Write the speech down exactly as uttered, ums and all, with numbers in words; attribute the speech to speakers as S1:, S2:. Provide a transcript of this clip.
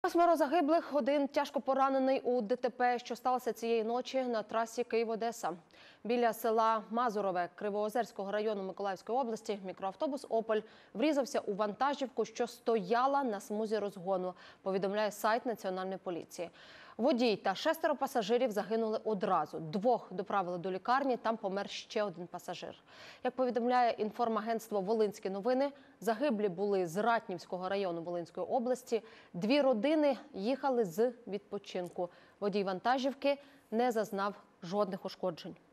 S1: Восьмеро загиблих, один тяжко поранений у ДТП, що сталося цієї ночі на трасі Київ-Одеса. Біля села Мазурове Кривоозерського району Миколаївської області мікроавтобус «Опель» врізався у вантажівку, що стояла на смузі розгону, повідомляє сайт Національної поліції. Водій та шестеро пасажирів загинули одразу. Двох доправили до лікарні, там помер ще один пасажир. Як повідомляє інформагентство «Волинські новини», загиблі були з Ратнівського району Волинської області. Дві родини їхали з відпочинку. Водій вантажівки не зазнав жодних ушкоджень.